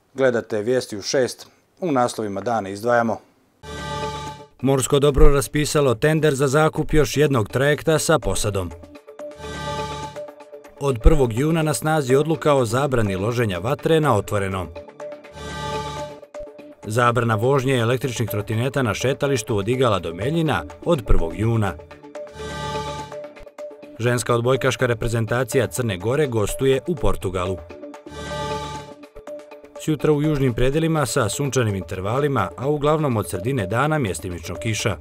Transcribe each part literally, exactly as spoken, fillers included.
Gledate vijesti u šest, u naslovima dana izdvajamo. Morsko dobro raspisalo tender za zakup još jednog trajekta sa posadom. Od prvog juna na snazi odluka o zabrani loženja vatre na otvorenom. Zabrana vožnje električnih trotineta na šetalištu od Igala do Meljina od prvog juna. Ženska odbojkaška reprezentacija Crne Gore gostuje u Portugalu. Sjutra u južnim predelima sa sunčanim intervalima, a uglavnom od sredine dana mjestimično kiša.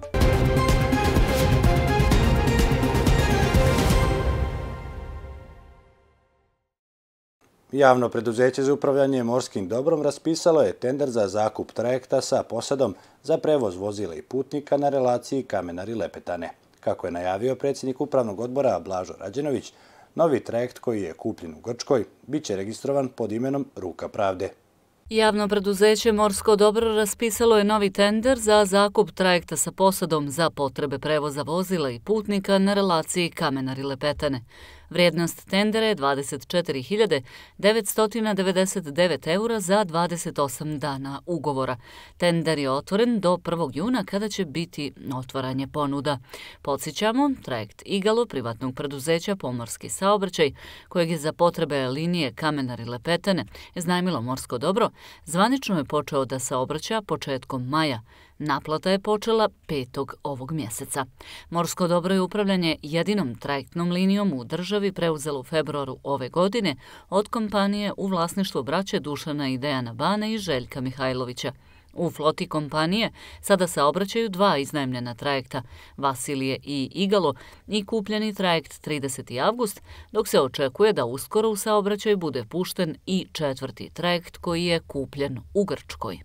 Javno preduzeće za upravljanje morskim dobrom raspisalo je tender za zakup trajekta sa posadom za prevoz vozila i putnika na relaciji Kamenari-Lepetane. Kako je najavio predsjednik upravnog odbora Blažo Rađenović, novi trajekt koji je kupljen u Grčkoj biće registrovan pod imenom Ruka pravde. Javno preduzeće Morsko dobro raspisalo je novi tender za zakup trajekta sa posadom za potrebe prevoza vozila i putnika na relaciji Kamenari-Lepetane. Vrijednost tendera je dvadeset četiri hiljade devetsto devedeset devet eura za dvadeset osam dana ugovora. Tender je otvoren do prvog juna kada će biti otvaranje ponuda. Podsjećamo, trajekt Igalo, privatnog preduzeća Pomorski saobraćaj, kojeg je za potrebe linije Kamenari-Lepetane iznajmilo Morsko dobro, zvanično je počeo da saobraća početkom maja. Naplata je počela petog ovog mjeseca. Morsko dobro je upravljanje jedinom trajektnom linijom u državi preuzelo u februaru ove godine od kompanije u vlasništvu braće Dušana i Dejana Bane i Željka Mihajlovića. U floti kompanije sada saobraćaju dva iznajmljena trajekta, Vasilije i Igalo, i kupljeni trajekt trideseti avgust, dok se očekuje da uskoro u saobraćaj bude pušten i četvrti trajekt koji je kupljen u Grčkoj.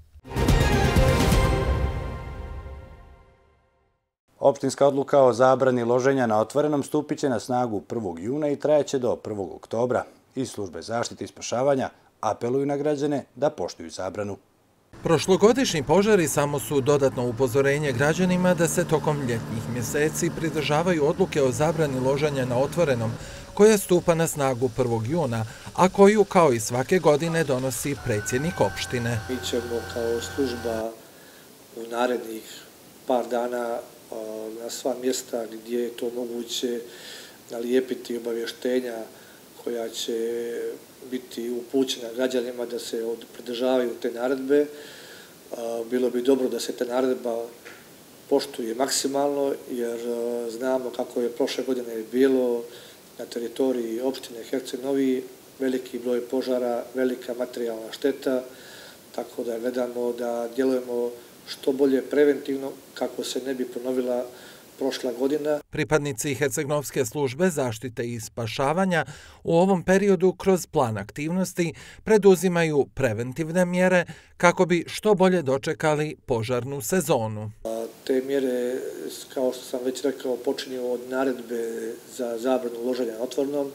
Opštinska odluka o zabrani loženja na otvorenom stupit će na snagu prvog juna i trajaće do prvog oktobra. Iz službe zaštite i spašavanja apeluju na građane da poštuju zabranu. Prošlogodišnji požari samo su dodatno upozorenje građanima da se tokom ljetnih mjeseci pridržavaju odluke o zabrani loženja na otvorenom, koja stupa na snagu prvog juna, a koju kao i svake godine donosi predsjednik opštine. Mi ćemo kao služba u narednih par dana na sva mjesta gdje je to moguće nalijepiti obavještenja koja će biti upućena građanima da se pridržavaju te naredbe. Bilo bi dobro da se ta naredba poštuje maksimalno, jer znamo kako je prošle godine bilo na teritoriji opštine Herceg-Novi, veliki broj požara, velika materijalna šteta, tako da gledamo da djelujemo što bolje preventivno kako se ne bi ponovila prošla godina. Pripadnici Herceg-Novske službe zaštite i spašavanja u ovom periodu kroz plan aktivnosti preduzimaju preventivne mjere kako bi što bolje dočekali požarnu sezonu. Te mjere, kao što sam već rekao, počinju od naredbe za zabranu loženja na otvorenom,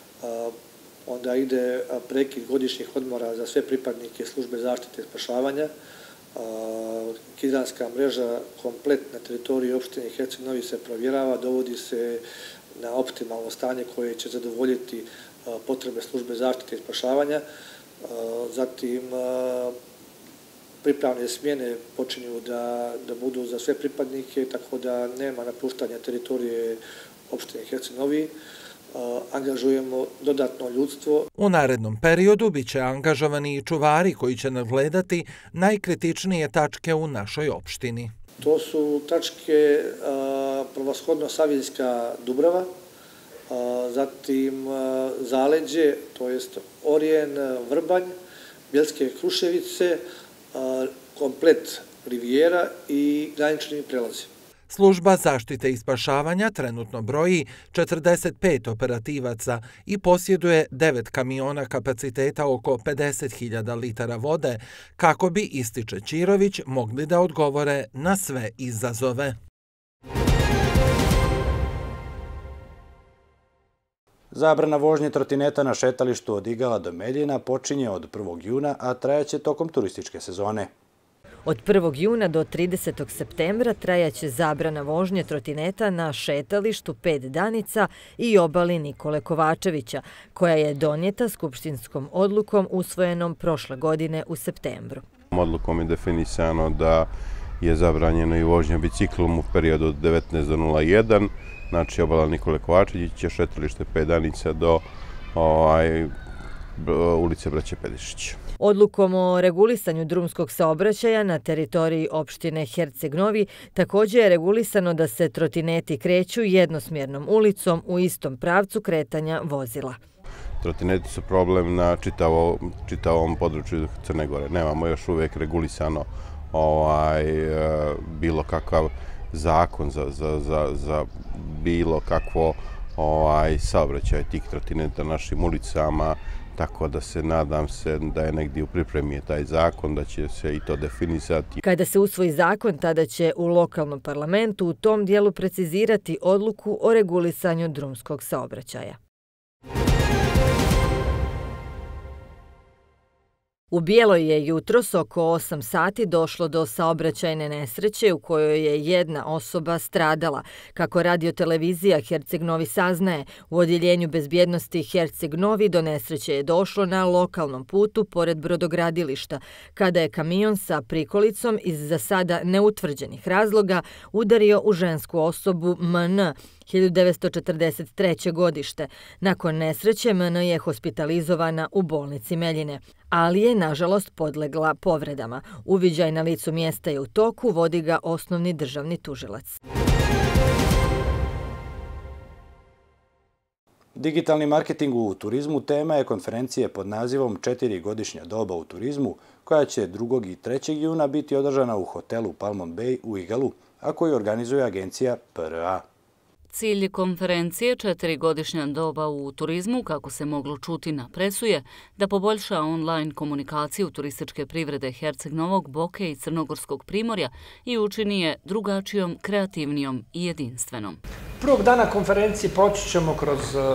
onda ide prekid godišnjih odmora za sve pripadnike službe zaštite i spašavanja. Kidanska mreža komplet na teritoriji opštine Herceg-Novi se provjerava, dovodi se na optimalno stanje koje će zadovoljiti potrebe službe zaštite i spašavanja. Zatim pripravne smjene počinju da, da budu za sve pripadnike, tako da nema napuštanja teritorije opštine Herceg-Novi. Angažujemo dodatno ljudstvo. U narednom periodu bit će angažovani i čuvari koji će nadgledati najkritičnije tačke u našoj opštini. To su tačke prvoshodno Saviljska Dubrava, zatim Zaleđe, to jest Orijen, Vrbanj, Bjelske Kruševice, komplet Rivijera i granični prelazi. Služba zaštite i spašavanja trenutno broji četrdeset pet operativaca i posjeduje devet kamiona kapaciteta oko pedeset hiljada litara vode, kako bi, ističe Čirović, mogli da odgovore na sve izazove. Zabrana vožnje trotineta na šetalištu od Igala do Meljina počinje od prvog juna, a trajaće tokom turističke sezone. Od prvog juna do tridesetog septembra trajaće zabrana vožnje trotineta na šetalištu Pet Danica i obali Nikole Kovačevića, koja je donijeta skupštinskom odlukom usvojenom prošle godine u septembru. Odlukom je definisano da je zabranjeno i vožnja biciklom u periodu od devetnaest do nula jedan, znači obala Nikole Kovačevića, šetalište Pet Danica do ovaj, ulice Braće Pedišića. Odlukom o regulisanju drumskog saobraćaja na teritoriji opštine Herceg Novi također je regulisano da se trotineti kreću jednosmjernom ulicom u istom pravcu kretanja vozila. Trotineti su problem na čitavo, čitavom području Crne Gore. Nemamo još uvijek regulisano ovaj, bilo kakav zakon za, za, za, za bilo kakvo ovaj, saobraćaj tih trotineta na našim ulicama, tako da se nadam se da je negdje u pripremi taj zakon, da će se i to definisati. Kada se usvoji zakon, tada će u lokalnom parlamentu u tom dijelu precizirati odluku o regulisanju drumskog saobraćaja. U Bijeloj je jutros oko osam sati došlo do saobraćajne nesreće u kojoj je jedna osoba stradala. Kako radiotelevizija Herceg Novi saznaje, u odjeljenju bezbjednosti Herceg Novi do nesreće je došlo na lokalnom putu pored brodogradilišta, kada je kamion sa prikolicom iz za sada neutvrđenih razloga udario u žensku osobu M N, hiljadu devetsto četrdeset treće godište. Nakon nesreće M N je hospitalizovana u bolnici Meljine, ali je nažalost podlegla povredama. Uviđaj na licu mjesta je u toku, vodi ga osnovni državni tužilac. Digitalni marketing u turizmu tema je konferencije pod nazivom Četiri godišnja doba u turizmu, koja će drugog i trećeg juna biti održana u hotelu Palmon Bay u Igalu, a koju organizuje agencija P R A. Cilj konferencije Četiri godišnja doba u turizmu, kako se moglo čuti na presu, je da poboljša online komunikaciju turističke privrede Herceg Novog, Boke i Crnogorskog primorja i učini je drugačijom, kreativnijom i jedinstvenom. Prvog dana konferencije proći ćemo kroz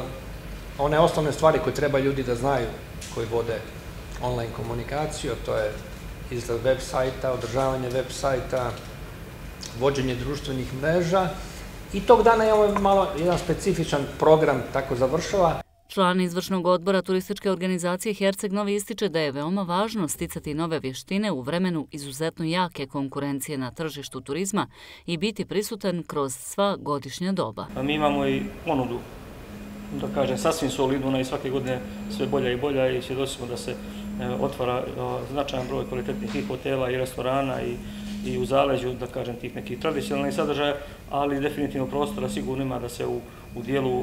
one osnovne stvari koje treba ljudi da znaju koji vode online komunikaciju, a to je izgled web sajta, održavanje web sajta, vođenje društvenih mreža. I tog dana je ovo malo jedan specifičan program, tako završava. Član izvršnog odbora turističke organizacije Herceg Novi ističe da je veoma važno sticati nove vještine u vremenu izuzetno jake konkurencije na tržištu turizma i biti prisutan kroz sva godišnja doba. Mi imamo i ponudu, da kažem, sasvim solidna i svake godine sve bolja i bolja i svjedoci smo da se otvara značajan broj kvalitetnih i hotela i restorana i i u zaleđu, da kažem, tih nekih tradicionalnih sadržaja, ali definitivno prostora sigurno ima da se u, u dijelu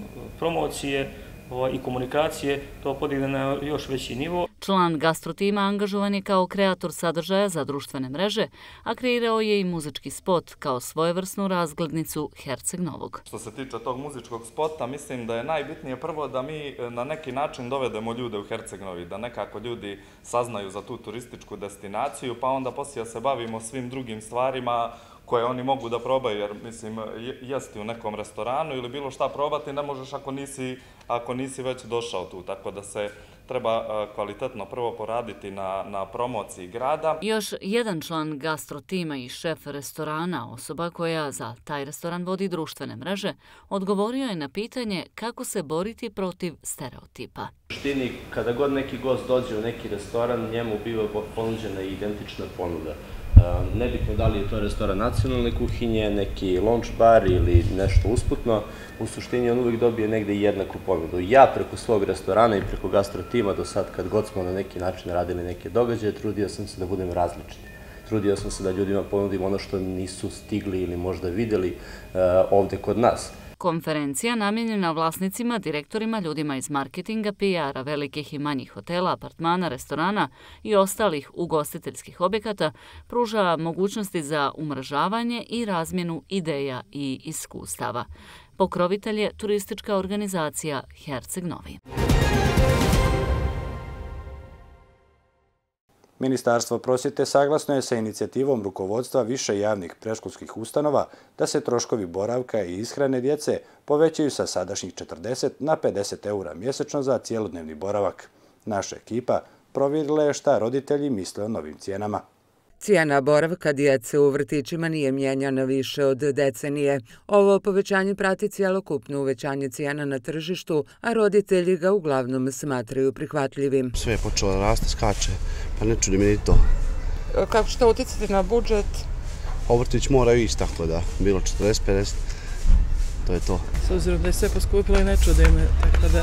promocije i komunikacije to podigne na još veći nivo. Član gastrotima angažovan je kao kreator sadržaja za društvene mreže, a kreirao je i muzički spot kao svojevrsnu razglednicu Herceg Novog. Što se tiče tog muzičkog spota, mislim da je najbitnije prvo da mi na neki način dovedemo ljude u Herceg Novi, da nekako ljudi saznaju za tu turističku destinaciju, pa onda poslije se bavimo svim drugim stvarima koje oni mogu da probaju, jer mislim, jesti u nekom restoranu ili bilo šta probati ne možeš ako nisi, ako nisi već došao tu, tako da se treba kvalitetno prvo poraditi na, na promociji grada. Još jedan član gastrotima i šef restorana, osoba koja za taj restoran vodi društvene mreže, odgovorio je na pitanje kako se boriti protiv stereotipa. U suštini, kada god neki gost dođe u neki restoran, njemu biva ponuđena identična ponuda. Nebitno da li je to restoran nacionalne kuhinje, neki lunch bar ili nešto usputno, u suštini on uvijek dobije negde jednaku ponudu. Ja preko svog restorana i preko gastrotima do sad, kad god smo na neki način radili neke događaje, trudio sam se da budem različit. Trudio sam se da ljudima ponudim ono što nisu stigli ili možda videli ovde kod nas. Konferencija namijenjena vlasnicima, direktorima, ljudima iz marketinga, P R-a, velikih i manjih hotela, apartmana, restorana i ostalih ugostiteljskih objekata pruža mogućnosti za umrežavanje i razmjenu ideja i iskustava. Pokrovitelj je turistička organizacija Herceg Novi. Ministarstvo prosvjete saglasno je sa inicijativom rukovodstva više javnih predškolskih ustanova da se troškovi boravka i ishrane djece povećaju sa sadašnjih četrdeset na pedeset eura mjesečno za cijelodnevni boravak. Naša ekipa provjerila je šta roditelji misle o novim cijenama. Cijena boravka djece u vrtićima nije mijenjana više od decenije. Ovo povećanje prati cjelokupno uvećanje cijena na tržištu, a roditelji ga uglavnom smatraju prihvatljivim. Sve je počelo da raste, skače, pa ne čudi mi ni to. Kako će to uticati na budžet? Vrtić moraju ići, tako da, bilo četrdeset pedeset, to je to. S obzirom da je sve poskupilo i ne čude me, tako da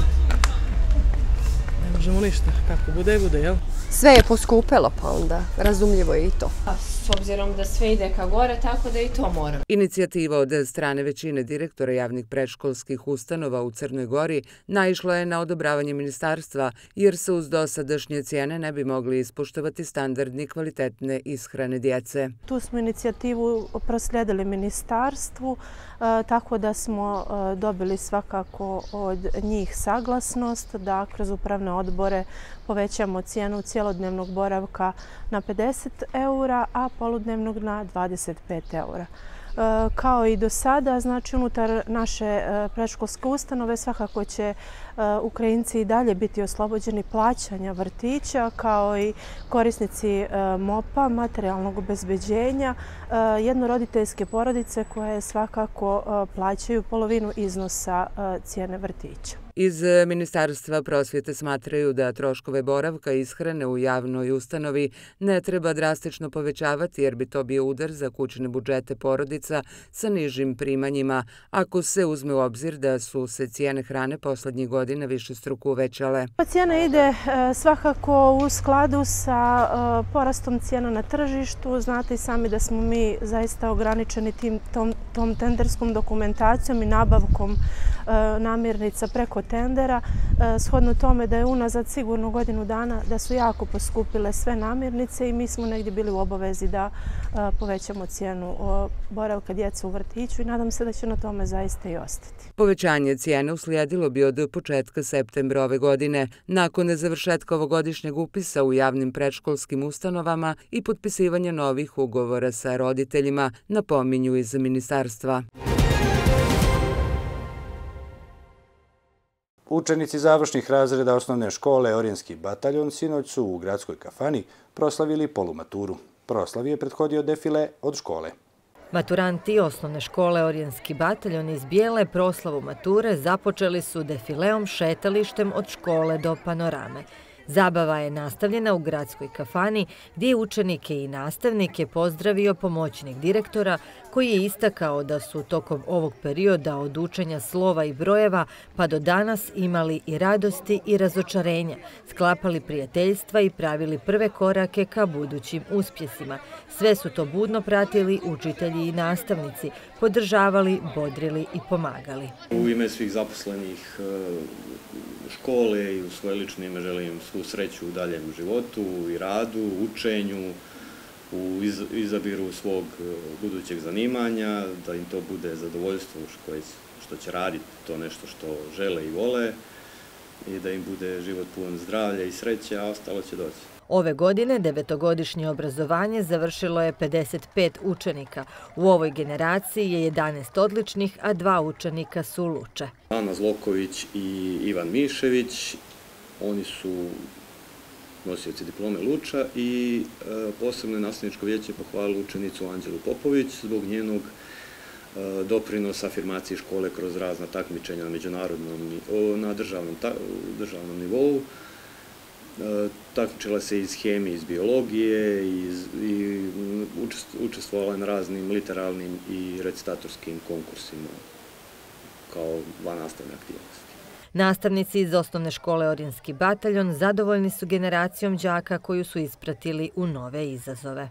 ne možemo ništa. Kako bude, bude, jel? Sve je poskupelo, pa onda razumljivo je i to. S obzirom da sve ide ka gore, tako da i to moram. Inicijativa od strane većine direktora javnih predškolskih ustanova u Crnoj Gori naišla je na odobravanje ministarstva, jer se uz dosadašnje cijene ne bi mogli ispoštovati standardni kvalitetne ishrane djece. Tu smo inicijativu proslijedili ministarstvu, tako da smo dobili svakako od njih saglasnost da kroz upravne odbore povećamo cijenu cjelodnevnog boravka na pedeset eura, a poludnevnog na dvadeset pet eura. Kao i do sada, znači unutar naše predškolske ustanove svakako će Ukrajinci i dalje biti oslobođeni plaćanja vrtića, kao i korisnici M O P-a, materijalnog obezbeđenja, jednoroditeljske porodice koje svakako plaćaju polovinu iznosa cijene vrtića. Iz Ministarstva prosvjete smatraju da troškove boravka i ishrane u javnoj ustanovi ne treba drastično povećavati, jer bi to bio udar za kućne budžete porodica sa nižim primanjima, ako se uzme u obzir da su se cijene hrane poslednjih godina višestruko uvećale. Cijena ide svakako u skladu sa porastom cijena na tržištu. Znate i sami da smo mi zaista ograničeni tim, tom, tom tenderskom dokumentacijom i nabavkom namirnica preko tendera, shodno tome da je unazad sigurno godinu dana da su jako poskupile sve namirnice i mi smo negdje bili u obavezi da povećamo cijenu boravka djece u vrtiću i nadam se da će na tome zaista i ostati. Povećanje cijene uslijedilo bi od početka septembra ove godine, nakon završetka ovogodišnjeg upisa u javnim predškolskim ustanovama i potpisivanja novih ugovora sa roditeljima, napominju iz ministarstva. Učenici završnih razreda osnovne škole Orijenski bataljon sinoć su u gradskoj kafani proslavili polumaturu. Proslavi je prethodio defile od škole. Maturanti osnovne škole Orijenski bataljon iz Bijele proslavu mature započeli su defileom šetalištem od škole do panorame. Zabava je nastavljena u gradskoj kafani gdje je učenike i nastavnike pozdravio pomoćnik direktora koji je istakao da su tokom ovog perioda od učenja slova i brojeva pa do danas imali i radosti i razočarenja, sklapali prijateljstva i pravili prve korake ka budućim uspjesima. Sve su to budno pratili učitelji i nastavnici, podržavali, bodrili i pomagali. U ime svih zaposlenih škole i u svoje lično ime želim svu sreću u daljem životu i radu, učenju, u izabiru svog budućeg zanimanja, da im to bude zadovoljstvo što će raditi to nešto što žele i vole i da im bude život pun zdravlja i sreće, a ostalo će doći. Ove godine devetogodišnje obrazovanje završilo je pedeset pet učenika. U ovoj generaciji je jedanaest odličnih, a dva učenika su luče. Ana Zloković i Ivan Mišević, oni su nosioci diplome luča i posebno je nastavničko vijeće pohvalilo učenicu Anđelu Popović zbog njenog doprinosa afirmaciji škole kroz razna takmičenja na međunarodnom, na državnom nivou. Takmičila se iz hemije, iz biologije i učestvovala na raznim literarnim i recitatorskim konkursima kao van nastavne aktivnosti. Nastavnici iz osnovne škole Orijenski bataljon zadovoljni su generacijom đaka koju su ispratili u nove izazove.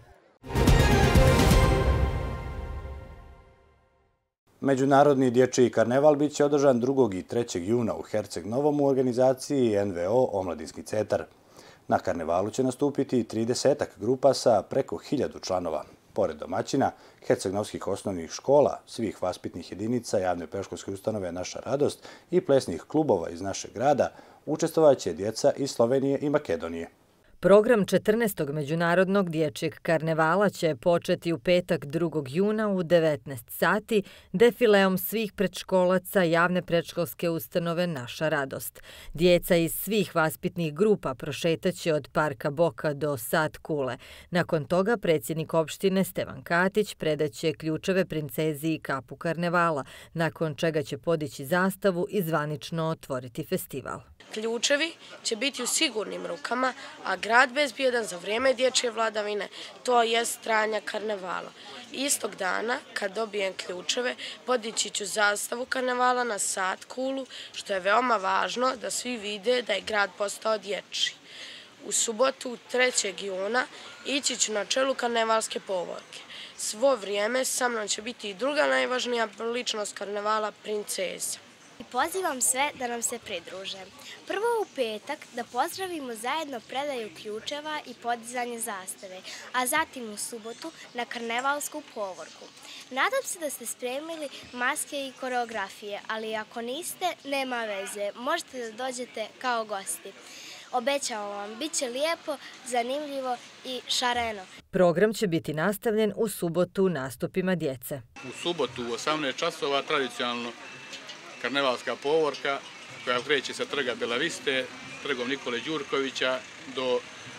Međunarodni dječji karneval biće održan drugog i trećeg juna u Herceg Novom u organizaciji N V O Omladinski centar. Na karnevalu će nastupiti tridesetak grupa sa preko hiljadu članova. Pored domaćina, hercegnovskih osnovnih škola, svih vaspitnih jedinica, javne predškolske ustanove Naša radost i plesnih klubova iz našeg grada, učestvovaće djeca iz Slovenije i Makedonije. Program četrnaestog međunarodnog dječjeg karnevala će početi u petak drugog juna u devetnaest sati defileom svih predškolaca javne predškolske ustanove Naša radost. Djeca iz svih vaspitnih grupa prošetaće od Parka Boka do Sad Kule. Nakon toga predsjednik opštine Stevan Katić predaće ključeve princezi i kapu karnevala, nakon čega će podići zastavu i zvanično otvoriti festival. Ključevi će biti u sigurnim rukama, a grad bezbjedan za vrijeme dječje vladavine, to je trajanja karnevala. Istog dana, kad dobijem ključeve, podići ću zastavu karnevala na Sad Kulu, što je veoma važno da svi vide da je grad postao dječji. U subotu, trećeg juna, ići ću na čelu karnevalske povorke. Svo vrijeme sa mnom će biti i druga najvažnija ličnost karnevala, princeza. I pozivam sve da nam se pridruže. Prvo u petak da pozdravimo zajedno predaju ključeva i podizanje zastave, a zatim u subotu na karnevalsku povorku. Nadam se da ste spremili maske i koreografije, ali ako niste, nema veze, možete da dođete kao gosti. Obećavam vam, bit će lijepo, zanimljivo i šareno. Program će biti nastavljen u subotu nastupima djece. U subotu u osamnaest časova tradicionalno karnevalska povorka koja kreće sa trga Belaviste, trgom Nikole Đurkovića do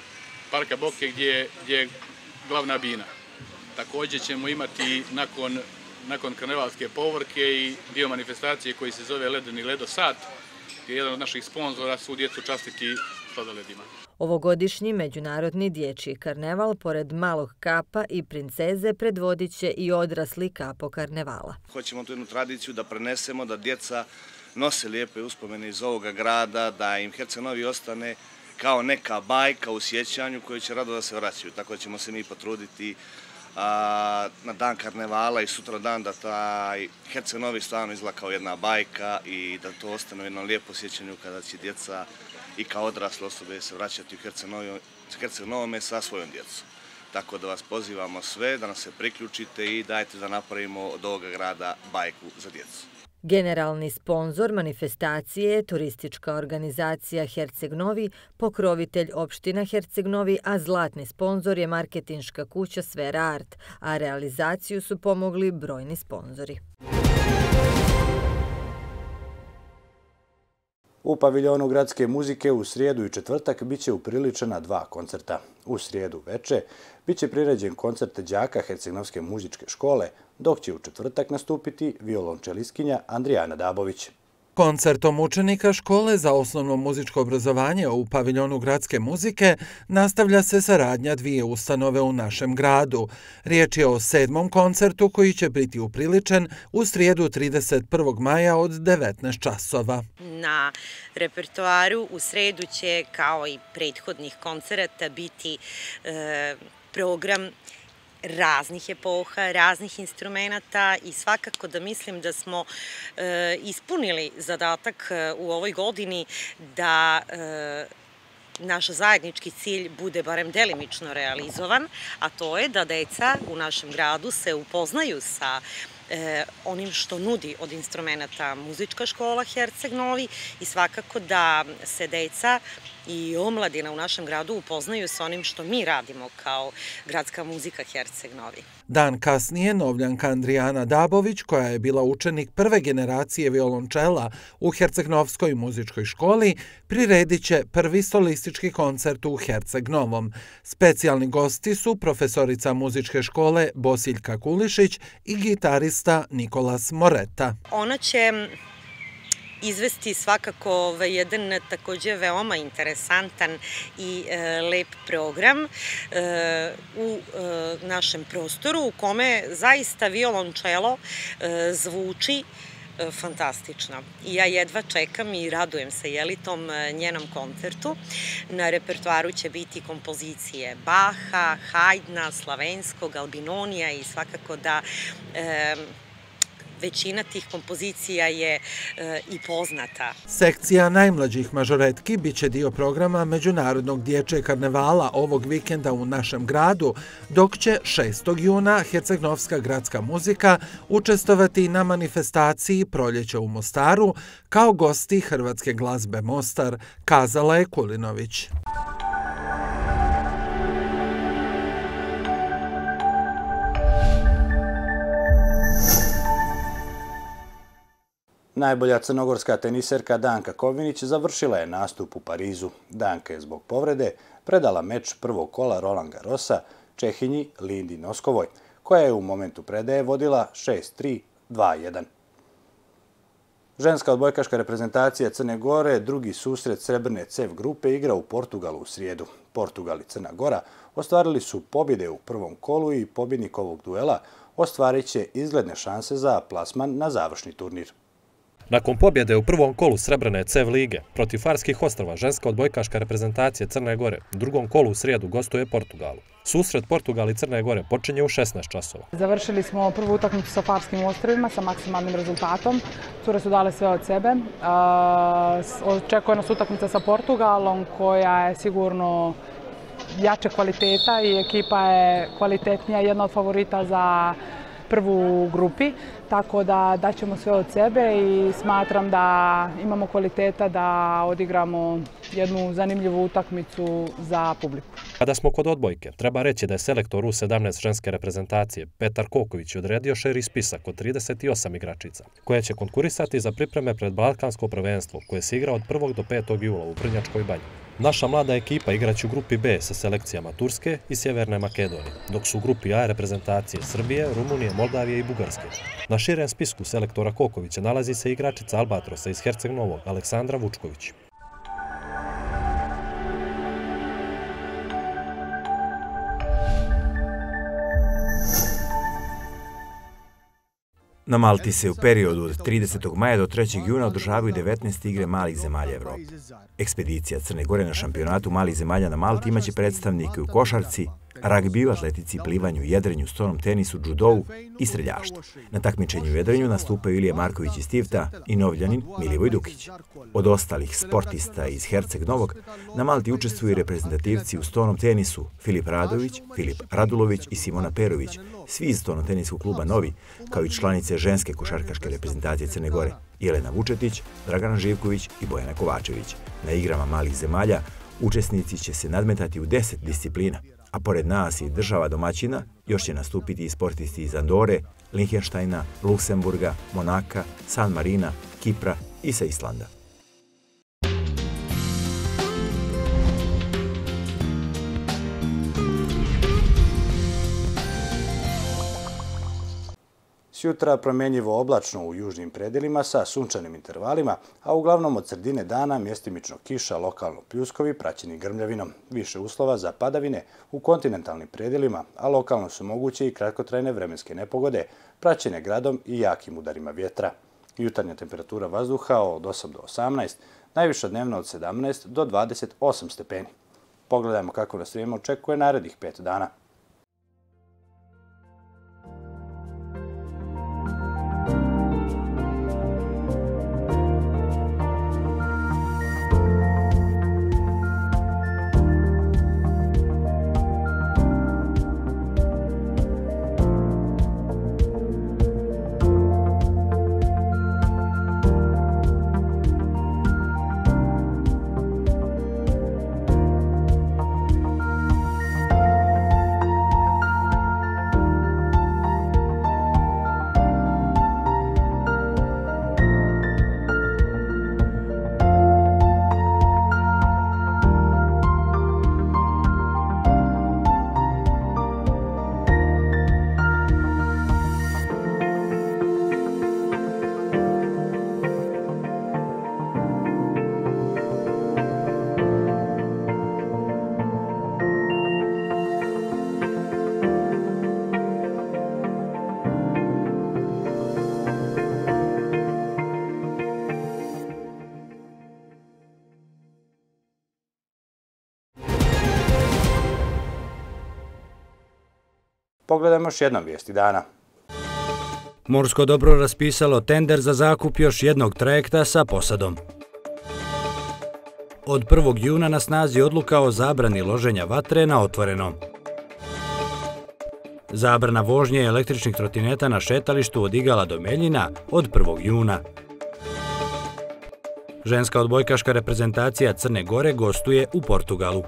Parka Boke gdje je glavna bina. Također ćemo imati nakon, nakon karnevalske povorke i dio manifestacije koji se zove Ledeni Ledosad, gdje je jedan od naših sponzora svu djecu častiti sladoledima. Ovogodišnji međunarodni dječji karneval, pored malog kapa i princeze, predvodit će i odrasli kapo karnevala. Hoćemo tu jednu tradiciju da prenesemo, da djeca nose lijepe uspomene iz ovoga grada, da im Herceg Novi ostane kao neka bajka u sjećanju koju će rado da se vraćaju. Tako ćemo se mi potruditi a, na dan karnevala i sutra dan da taj Herceg Novi stvarno izgleda kao jedna bajka i da to ostane u jednom lijepo sjećanju kada će djeca i kao odrasle osobe se vraćati u Herceg Novome sa svojom djecom. Tako da vas pozivamo sve da nas se priključite i dajte da napravimo od ovoga grada bajku za djecu. Generalni sponzor manifestacije je turistička organizacija Herceg Novi, pokrovitelj opština Herceg Novi, a zlatni sponzor je marketinška kuća Sfera Art, a realizaciju su pomogli brojni sponzori. U paviljonu gradske muzike u srijedu i četvrtak biće upriličena dva koncerta. U srijedu veče biće priređen koncert đaka Herceg-Novske muzičke škole, dok će u četvrtak nastupiti violončelistkinja Andrijana Dabović. Koncertom učenika škole za osnovno muzičko obrazovanje u paviljonu gradske muzike nastavlja se saradnja dvije ustanove u našem gradu. Riječ je o sedmom koncertu koji će biti upriličen u srijedu trideset prvog maja od devetnaest časova. Na repertoaru u srijedu će, kao i prethodnih koncerata, biti e, program raznih epoha, raznih instrumenta i svakako da mislim da smo e, ispunili zadatak u ovoj godini da e, naš zajednički cilj bude barem delimično realizovan, a to je da deca u našem gradu se upoznaju sa e, onim što nudi od instrumenta muzička škola Herceg Novi i svakako da se deca i omladina u našem gradu upoznaju sa onim što mi radimo kao gradska muzika Herceg Novi. Dan kasnije Novljanka Andrijana Dabović, koja je bila učenik prve generacije violončela u Herceg-Novskoj muzičkoj školi, priredit će prvi solistički koncert u Herceg Novom. Specijalni gosti su profesorica muzičke škole Bosiljka Kulišić i gitarista Nikolas Moreta. Ona će izvesti svakako jedan također veoma interesantan i lep program u našem prostoru u kome zaista violončelo zvuči fantastično. I ja jedva čekam i radujem se tom njenom koncertu. Na repertoaru će biti kompozicije Baha, Hajdna, Slavenskog, Albinonija i svakako da većina tih kompozicija je e, i poznata. Sekcija najmlađih mažoretki biće dio programa Međunarodnog dječjeg karnevala ovog vikenda u našem gradu, dok će šestog juna Herceg-Novska gradska muzika učestvovati na manifestaciji Proljeće u Mostaru kao gosti Hrvatske glazbe Mostar, kazala je Kulinović. Najbolja crnogorska teniserka Danka Kovinić završila je nastup u Parizu. Danka je zbog povrede predala meč prvog kola Roland Garrosa Čehinji Lindi Noskovoj, koja je u momentu predaje vodila šest tri, dva jedan. Ženska odbojkaška reprezentacija Crne Gore drugi susret srebrne C E F grupe igra u Portugalu u srijedu. Portugal i Crna Gora ostvarili su pobjede u prvom kolu i pobjednik ovog duela ostvarit će izgledne šanse za plasman na završni turnir. Nakon pobjede u prvom kolu srebrne C E F lige protiv Farskih ostrva, ženska odbojkaška reprezentacija Crne Gore u drugom kolu u srijedu gostuje Portugalu. Susret Portugal i Crne Gore počinje u šesnaest časova. Završili smo prvu utakmicu sa Farskim ostrvima sa maksimalnim rezultatom. Cure su dale sve od sebe. Očekuje nas utakmica sa Portugalom koja je sigurno jače kvaliteta i ekipa je kvalitetnija, jedna od favorita za prvu u grupi, tako da daćemo sve od sebe i smatram da imamo kvaliteta da odigramo jednu zanimljivu utakmicu za publiku. Kada smo kod odbojke, treba reći da je selektor U sedamnaest ženske reprezentacije Petar Koković odredio širi spisak od trideset osam igračica, koje će konkurisati za pripreme pred Balkansko prvenstvo koje se igra od prvog do petog jula u Vrnjačkoj banji. Naša mlada ekipa igraće u grupi B sa selekcijama Turske i Sjeverne Makedonije, dok su u grupi A reprezentacije Srbije, Rumunije, Moldavije i Bugarske. Na širem spisku selektora Kokovića nalazi se igračica Albatrosa iz Herceg Novog, Aleksandra Vučković. Na Malti se u periodu od tridesetog maja do trećeg juna održavaju devetnaeste igre malih zemalja Evrope. Ekspedicija Crne Gore na šampionatu malih zemalja na Malti imaće predstavnike u košarci, ragbiju, atletici, plivanju, jedrenju, stonom tenisu, džudovu i streljaštvu. Na takmičenju u jedrenju nastupaju Ilija Marković iz Tivta i Novljanin Milivoj Dukić. Od ostalih sportista iz Herceg Novog na Malti učestvuju reprezentativci u stonom tenisu Filip Radović, Filip Radulović i Simona Perović, svi iz stono-teniskog kluba Novi, kao i članice ženske košarkaške reprezentacije Crne Gore, Jelena Vučetić, Dragana Živković i Bojana Kovačević. Na igrama malih zemalja učesnici će se nadmetati u deset disciplina, a pored nas i država domaćina još će nastupiti i sportisti iz Andore, Linhenštajna, Luksemburga, Monaka, San Marina, Kipra i sa Islanda. Sjutra promjenjivo oblačno u južnim predelima sa sunčanim intervalima, a uglavnom od sredine dana mjestimično kiša, lokalno pljuskovi praćeni grmljavinom. Više uslova za padavine u kontinentalnim predelima, a lokalno su moguće i kratkotrajne vremenske nepogode, praćene gradom i jakim udarima vjetra. Jutarnja temperatura vazduha od osam do osamnaest, najviša dnevna od sedamnaest do dvadeset osam stepeni. Pogledajmo kako nas vrijeme očekuje narednih pet dana. Pogledajmo još jednom vijesti dana. Morsko dobro raspisalo tender za zakup još jednog trajekta sa posadom. Od prvog juna na snazi odluka o zabrani loženja vatre na otvorenom. Zabrana vožnje električnih trotineta na šetalištu od Igala do Meljina od prvog juna. Ženska odbojkaška reprezentacija Crne Gore gostuje u Portugalu.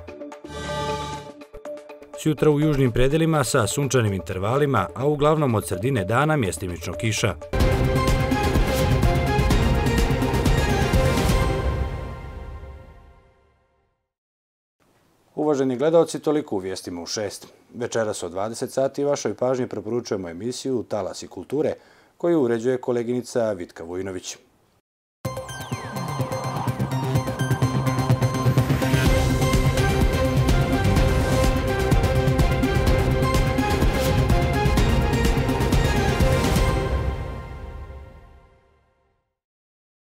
Sjutra u južnim predelima sa sunčanim intervalima, a uglavnom od sredine dana mjestimično kiša. uvaženi gledalci, toliko u vijestima u šest. Večeras od dvadeset sati vašoj pažnji preporučujemo emisiju Talasi kulture, koju uređuje koleginica Vitka Vujnović.